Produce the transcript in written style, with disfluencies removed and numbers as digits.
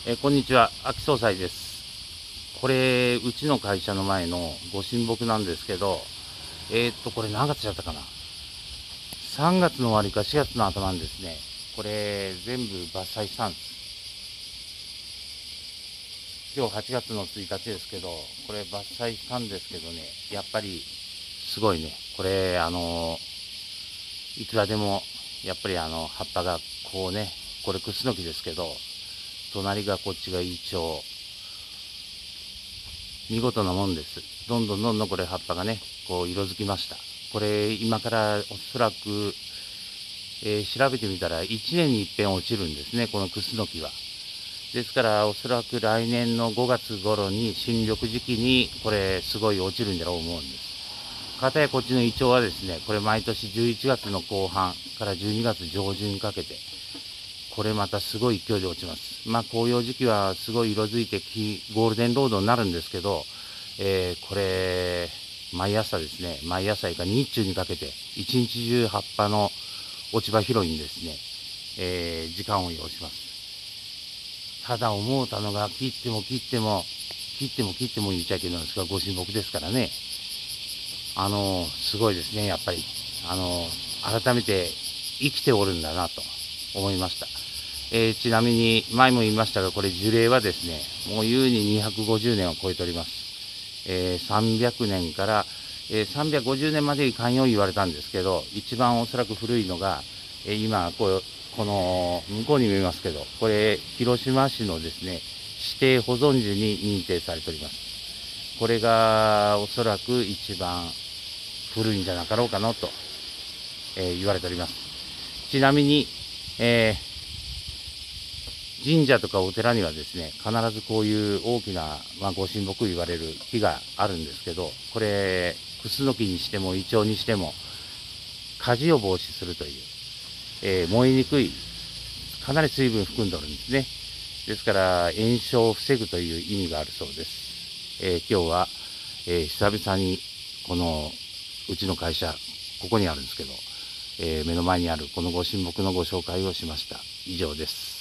こんにちは、秋総裁です。これ、うちの会社の前のご神木なんですけど、これ何月だったかな？ 3 月の終わりか4月の頭にですね、これ全部伐採したんです。今日8月の1日ですけど、これ伐採したんですけどね、やっぱりすごいね、これ、いくらでも、やっぱり葉っぱがこうね、これクスノキですけど、隣がこっちがイチョウ、見事なもんです。どんどんどんどんこれ葉っぱがね、こう色づきました。これ今からおそらく、調べてみたら1年に一遍落ちるんですね、このクスノキは。ですからおそらく来年の5月頃に新緑時期にこれすごい落ちるんだろう思うんです。かたやこっちのイチョウはですね、これ毎年11月の後半から12月上旬にかけて、これまたすごい勢いで落ちます。まあ紅葉時期はすごい色づいてゴールデンロードになるんですけど、これ、毎朝ですね、毎朝か日中にかけて、一日中葉っぱの落ち葉拾いにですね、時間を要します。ただ思うたのが、切っても切っても言っちゃいけないんですが、ご神木ですからね、すごいですね、やっぱり。改めて生きておるんだなと思いました。ちなみに、前も言いましたが、これ樹齢はですね、もう優に250年を超えております。300年から、350年までに寛容言われたんですけど、一番おそらく古いのが、今この向こうに見えますけど、これ広島市のですね指定保存樹に認定されております。これがおそらく一番古いんじゃなかろうかなと、言われております。ちなみに、神社とかお寺にはですね、必ずこういう大きな、ご神木言われる木があるんですけど、これ、クスノキにしてもイチョウにしても、火事を防止するという、燃えにくい、かなり水分含んでおるんですね。ですから、炎症を防ぐという意味があるそうです。今日は、久々に、この、うちの会社、ここにあるんですけど、目の前にあるこのご神木のご紹介をしました。以上です。